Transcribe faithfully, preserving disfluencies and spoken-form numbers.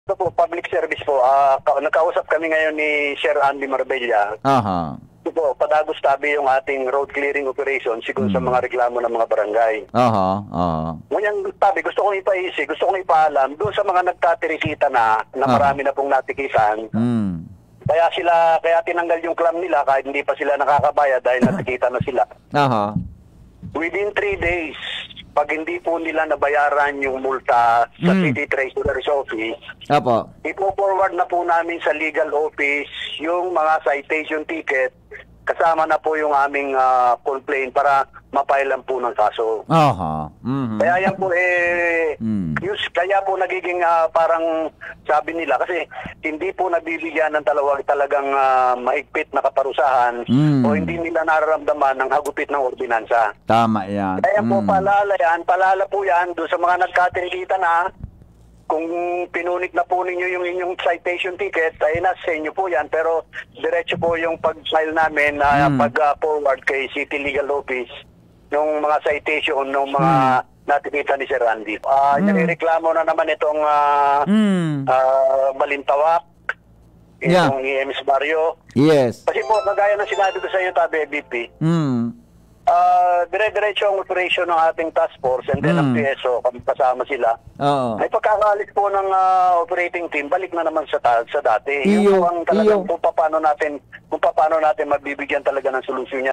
Ito po, public service po. Uh, nagkausap kami ngayon ni Sir Andy Marbella. Aha. Ito po, padagos tabi yung ating road clearing operation sigun Hmm. sa mga reklamo ng mga barangay. Aha. Aha. Ngayon, tabi, gusto kong ipaisi, gusto kong ipaalam doon sa mga nagtatirisita na, na Ah. marami na pong natikisan. Hmm. Kaya sila, kaya tinanggal yung clam nila kahit hindi pa sila nakakabayad dahil natikita na sila. Aha. Within three days, pag hindi po nila nabayaran yung multa sa Mm. City Treasurer's Office, Apo. ipo-forward na po namin sa legal office yung mga citation ticket kasama na po yung aming ah, complaint para mapailan po ng kaso. Aha. Mhm. Kaya yan po eh, Mm. yus- kaya po nagiging ah, parang sabi nila kasi hindi po nabibigyan ng talawag talagang ah, maigpit na kaparusahan Mm. o hindi nila nararamdaman ng hagupit ng ordinansa. Tama yan. Kaya po Mm. palala yan, palala po yan doon sa mga nagkatingkita na kung pinunit na po ninyo yung inyong citation ticket, ay nasa inyo po yan. Pero diretso po yung pag-file namin na Mm. pag-forward kay City Legal Office ng mga citation ng mga natikita ni Sir Randy. Ah, Mm. Nireklamo na naman itong ah, Mm. ah, Balintawak, Yeah. itong E M S Barrio. Yes. Kasi po, kagaya ng sinabi ko sa iyo, Tabi, B P, Mm. Ah, dire-diretso ang operation ng ating task force and then ang Mm. P S O, kami kasama sila. Oo. Ay pagkakalit po ng ah, operating team, balik na naman sa ta- sa dati. Iyo- yung po ang talagang iyo- kung paano natin kung paano natin mabibigyan talaga ng solusyon niya.